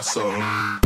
soul.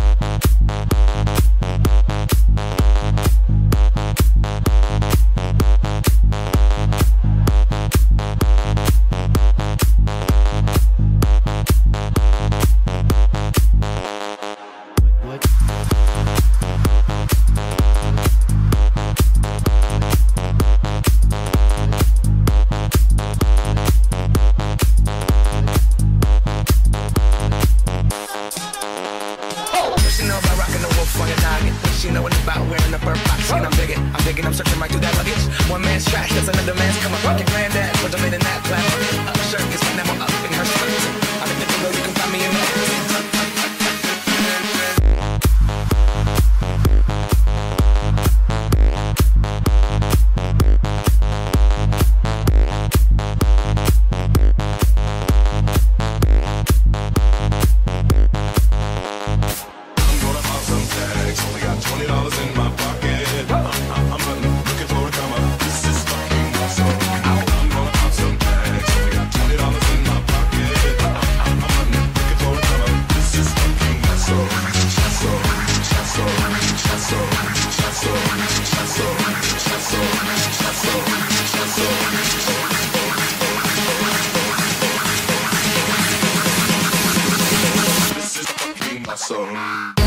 She know about rocking the wolf on your noggin. She know what about wearing a bird box. And I'm digging, I'm searching right through that luggage. One man's trash, that's another man's come up. Your granddad, put them in that platform. Shirt is never up in her skirt. I'm in the below, you can find me in that. Only got $20 in my pocket. I'm hunting, looking for a come up. This is fucking awesome. I'm gonna pop some tags. Only got $20 in my pocket. I'm hunting, looking for a come up. This is fucking awesome. This is fucking awesome.